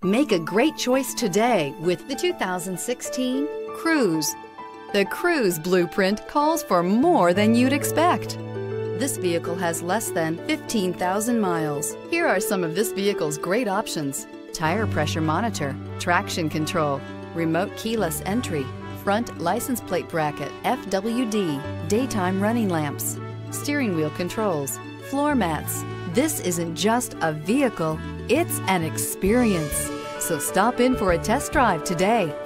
Make a great choice today with the 2016 Cruze. The Cruze blueprint calls for more than you'd expect. This vehicle has less than 15,000 miles. Here are some of this vehicle's great options: tire pressure monitor, traction control, remote keyless entry, front license plate bracket, FWD, daytime running lamps, steering wheel controls, floor mats. This isn't just a vehicle, it's an experience. So stop in for a test drive today.